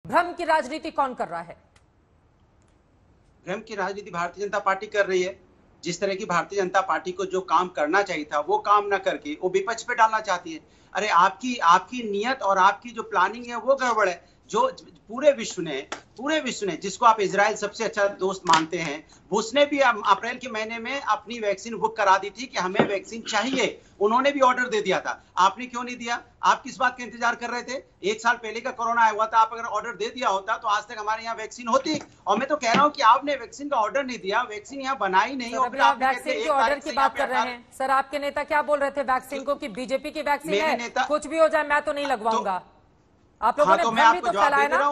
भ्रम की राजनीति कौन कर रहा है? भ्रम की राजनीति भारतीय जनता पार्टी कर रही है। जिस तरह की भारतीय जनता पार्टी को जो काम करना चाहिए था वो काम ना करके वो विपक्ष पे डालना चाहती है। अरे आपकी नीयत और आपकी जो प्लानिंग है वो गड़बड़ है। जो पूरे विश्व ने जिसको आप इजराइल सबसे अच्छा दोस्त मानते हैं, उसने भी अप्रैल के महीने में अपनी वैक्सीन बुक करा दी थी कि हमें वैक्सीन चाहिए। उन्होंने भी ऑर्डर दे दिया था। आपने क्यों नहीं दिया? आप किस बात का इंतजार कर रहे थे? 1 साल पहले का कोरोना आया हुआ था। आप अगर ऑर्डर दे दिया होता तो आज तक हमारे यहाँ वैक्सीन होती। और मैं तो कह रहा हूँ कि आपने वैक्सीन का ऑर्डर नहीं दिया, वैक्सीन यहाँ बनाई नहीं। और फिर आप वैक्सीन के ऑर्डर की बात कर रहे हैं। सर, आपके नेता क्या बोल रहे थे वैक्सीन को कि बीजेपी की वैक्सीन है, कुछ भी हो जाए मैं तो नहीं लगवाऊंगा। आप लोगों ने भ्रम भी तो फैलाया ना।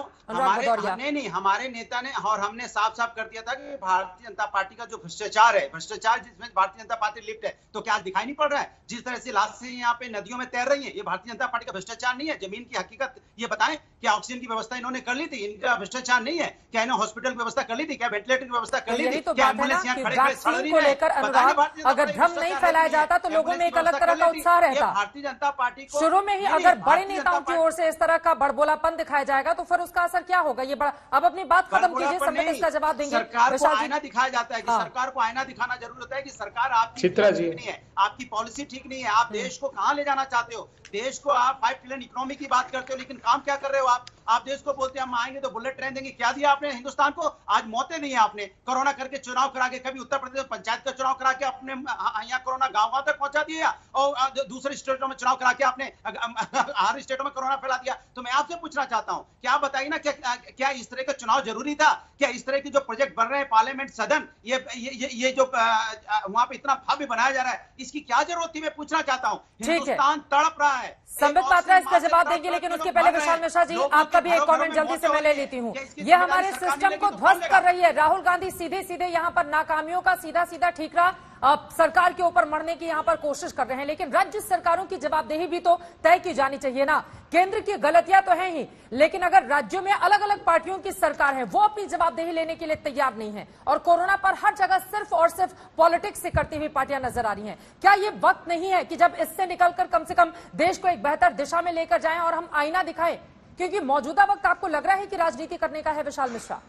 हमारे नेता ने और हमने साफ साफ कर दिया था कि भारतीय जनता पार्टी का जो भ्रष्टाचार है, जिसमें भारतीय जनता पार्टी लिप्त है, तो क्या दिखाई नहीं पड़ रहा है? जिस तरह से लाशें यहाँ पे नदियों में तैर रही हैं, ये भारतीय जनता पार्टी का भ्रष्टाचार नहीं है? जमीन की हकीकत ये बताएं, क्या ऑक्सीजन की व्यवस्था इन्होंने कर ली थी? इनका भ्रष्टाचार नहीं है क्या? इन्होंने हॉस्पिटल की व्यवस्था कर ली थी क्या? वेंटिलेटर की व्यवस्था कर ली थी क्या? एम्बुलेंस यहाँ खड़े को लेकर अनुराग, अगर भ्रम नहीं फैलाया जाता तो लोगों में एक अलग तरह का उत्साह रहता। भारतीय जनता पार्टी को शुरू में ही अगर बड़े नेताओं की ओर से इस तरह का बड़बोलापन दिखाया जाएगा तो फिर उसका असर क्या होगा? ये बड़ा, अब अपनी बात खत्म कीजिए, संबित इसका जवाब देंगे। सरकार को आईना दिखाया जाता है कि सरकार को आईना दिखाना जरूर होता है कि सरकार आपकी ठीक नहीं है, आपकी पॉलिसी ठीक नहीं है, आप देश को कहां ले जाना चाहते हो? देश को आप 5 ट्रिलियन इकोनॉमी की बात करते हो, लेकिन काम क्या कर रहे हो आप देश को बोलते हैं हम आएंगे तो बुलेट ट्रेन देंगे। क्या दिया आपने हिंदुस्तान को? आज मौतें दी है आपने। कोरोना करके चुनाव करा के, कभी उत्तर प्रदेश में पंचायत का चुनाव करा के अपने यहाँ कोरोना गांव तक पहुंचा दिया, और दूसरे स्टेटों में चुनाव करा के आपने हर स्टेटों में कोरोना फैला दिया। तो मैं आपसे पूछना चाहता हूं, क्या बताइए ना, क्या इस तरह का चुनाव जरूरी था? क्या इस तरह के जो प्रोजेक्ट बन रहे हैं पार्लियामेंट सदन, ये जो वहां पे इतना भव्य बनाया जा रहा है, इसकी क्या जरूरत थी? मैं पूछना चाहता हूँ। हिंदुस्तान तड़प रहा है। संबित पात्रा इसका जवाब देंगे, लेकिन उसके पहले विशाल मिश्रा जी, आपका भी एक कमेंट जल्दी से मैं ले लेती हूँ। ये हमारे सिस्टम को ध्वस्त कर रही है। राहुल गांधी सीधे सीधे यहाँ पर नाकामियों का सीधा सीधा ठीकरा सरकार के ऊपर मरने की यहाँ पर कोशिश कर रहे हैं, लेकिन राज्य सरकारों की जवाबदेही भी तो तय की जानी चाहिए ना। केंद्र की गलतियां तो हैं ही, लेकिन अगर राज्यों में अलग अलग पार्टियों की सरकार है, वो अपनी जवाबदेही लेने के लिए तैयार नहीं है, और कोरोना पर हर जगह सिर्फ और सिर्फ पॉलिटिक्स से करती हुई पार्टियां नजर आ रही हैं। क्या ये वक्त नहीं है कि जब इससे निकलकर कम से कम देश को एक बेहतर दिशा में लेकर जाएं और हम आईना दिखाएं? क्योंकि मौजूदा वक्त आपको लग रहा है कि राजनीति करने का है। विशाल मिश्रा,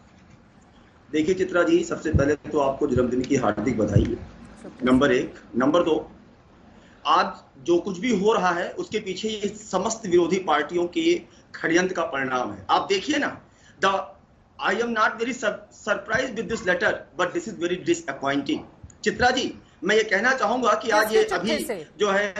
देखिए चित्रा जी, सबसे पहले तो आपको जन्मदिन की हार्दिक बधाई, नंबर 1। नंबर 2, आज जो कुछ भी हो रहा है उसके पीछे ये समस्त विरोधी पार्टियों के षड्यंत्र का परिणाम है। आप देखिए ना, I am not very surprise with this letter, but this is very disappointing. Chitra ji, मैं ये कहना चाहूंगा कि आज ये अभी जो है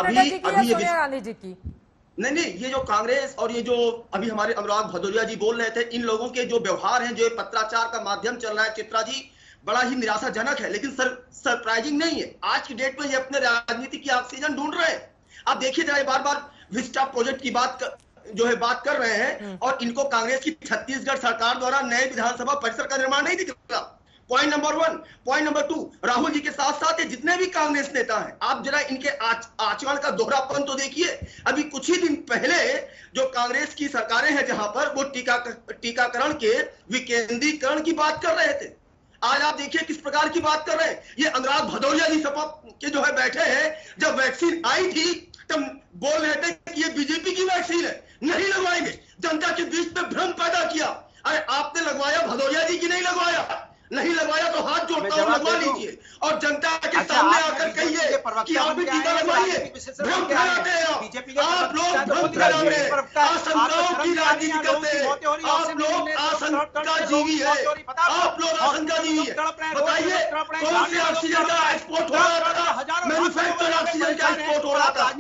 गांधी जी की नहीं, ये जो कांग्रेस और ये जो अभी हमारे अनुराग भदौरिया जी बोल रहे थे, इन लोगों के जो व्यवहार हैं, जो पत्राचार का माध्यम चल रहा है चित्रा जी, बड़ा ही निराशाजनक है, लेकिन सरप्राइजिंग नहीं है। आज की डेट में ये अपने राजनीति की ऑक्सीजन ढूंढ रहे हैं। आप देखिए जाए, बार बार विस्टा प्रोजेक्ट की बात कर रहे हैं, और इनको कांग्रेस की छत्तीसगढ़ सरकार द्वारा नए विधानसभा परिसर का निर्माण नहीं दिख रहा। Point number 1। Point number 2, Rahul ji के साथ साथ जितने भी कांग्रेस नेता हैं, आप जरा इनके आचरण का दोहरापन तो देखिए। अभी कुछ ही दिन पहले जो कांग्रेस की सरकारें हैं जहां पर वो टीकाकरण के विकेंद्रीकरण की बात कर रहे थे, आज आप देखिए किस प्रकार की बात कर रहे हैं। ये अनुराग भदौरिया जी सपा के जो है बैठे हैं, जब वैक्सीन आई थी तब बोल रहे थे कि ये बीजेपी की वैक्सीन है, नहीं लगवाएंगे, जनता के बीच में भ्रम पैदा किया। अरे आपने लगवाया, भदौरिया जी की नहीं लगवाया। नहीं लगवाया तो हाथ जोड़ता हूं, लगवा लीजिए, और जनता के सामने आकर कहिए कि आप भी टीका लगवाइए। भ्रम फैलाते हैं आप लोग, भ्रम फैलाते हैं, आशंकाओं की राजनीति करते हैं। आप लोग आशंका जीवी है, आप लोग आशंका जीवी है। बताइए कौन से ऑक्सीजन का एक्सपोर्ट हो रहा था? मैन्युफैक्चर ऑक्सीजन का एक्सपोर्ट हो रहा था,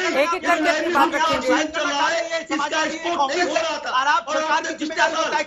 ऑक्सीजन चल रहा है, इसका एक्सपोर्ट नहीं हो रहा था। और आपने पिछले साल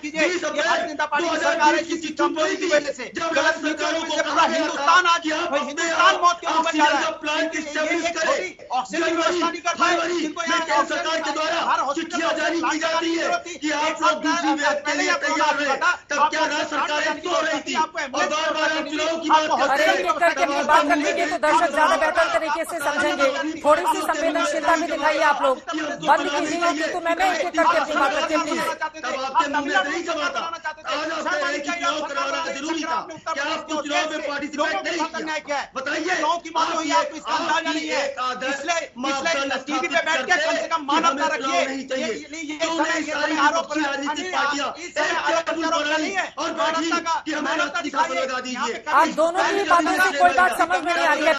2020 की वजह से गलत सरकारों को पूरा हिंदुस्तान आज हिंदुस्तान मौत के मुंह में जा रहा है। प्लान की स्टैब्लिश करें, ऑक्सीजन व्यवस्था नहीं कर पाए, जिनको यहाँ सरकार के द्वारा चिट्ठियां जारी की जाती है कि आप लोग दूसरी वेव के लिए तैयार रहे, तब क्या राज्य सरकारें सो रही थी और बार-बार आप चुनाव की बात अरे करते एक करके अपनी बात रखेंगे तो दर्शक ज्यादा बेहतर तरीके से समझेंगे। थोड़ी सी संवेदनशीलता भी दिखाइए आप लोग, बंद कीजिए कि मैं एक एक करके अपनी बात रखिए प्लीज। तब आपके मुंह में नहीं समाता। आज आप कह रहे हैं कि चुनाव करवाना जरूरी था, क्या आपको चुनाव में पार्टिसिपेट नहीं किया? बताइए, टीवी पे बैठ के कम से कम मानवता रखिए। राजनीतिक पार्टियां और बैठी कि हमें लगा दीजिए। आप दोनों की बातों से कोई बात समझ में नहीं आ रही है।